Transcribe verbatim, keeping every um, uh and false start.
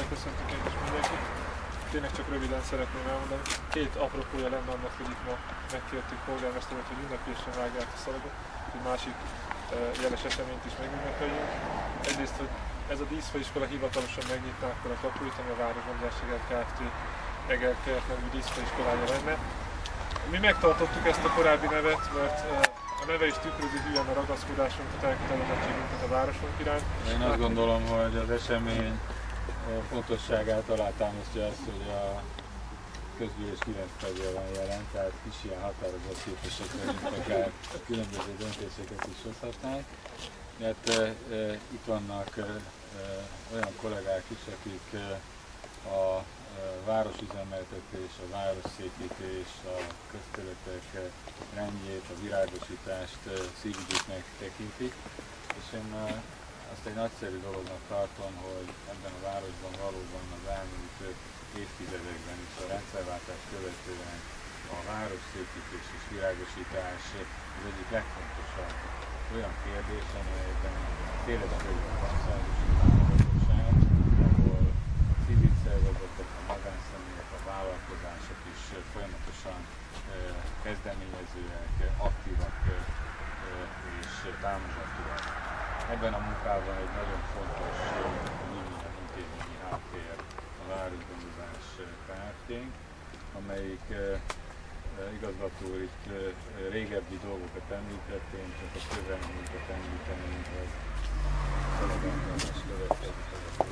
köszöntök én is mindenkit. Tényleg csak röviden szeretném elmondani. Két apropója lenne annak, hogy itt ma megkértük polgármesteret, hogy ünnepélyesen vágja át a szalagot, hogy másik jeles eseményt is megünnepeljünk. Egyrészt, hogy ez a díszfaiskola hivatalosan megnyitná akkor a kapuit, ami a Városban Zárséged Kft. Egerkert nevű díszfaiskolája lenne. Mi megtartottuk ezt a korábbi nevet, mert a neve is tükrözi hülyen a ragaszkodásunkat, elkötelezettségünket a városunk iránt. Én azt gondolom, hogy az esemény fontosságát alátámasztja azt, hogy a közgyűlés kilenc tagja van jelen, tehát kis ilyen határozott képesek vagyunk, akár különböző döntéseket is hozhatnánk. Mert e, e, itt vannak e, e, olyan kollégák is, akik e, a e, városüzemeltetés, a városszépítés, a közterületek rendjét, a virágosítást e, szívügyüknek tekintik. És én e, azt egy nagyszerű dolognak tartom, hogy ebben a városban valóban az elmúlt évtizedekben is a rendszerváltás követően a városszépítés és virágosítás az egyik legfontosabb olyan kérdés, amelyben tényleg körül a konszenzus, ahol a civil szervezetek, a magánszemélyek, a vállalkozások is folyamatosan kezdeményezőek, aktívak és támogatóak. Ebben a munkában egy nagyon fontos intézményi háttér a Városgondozás Kft., amelyik igazgató úr itt régebbi dolgokat említett, én csak a közelmúltat említeném, hogy a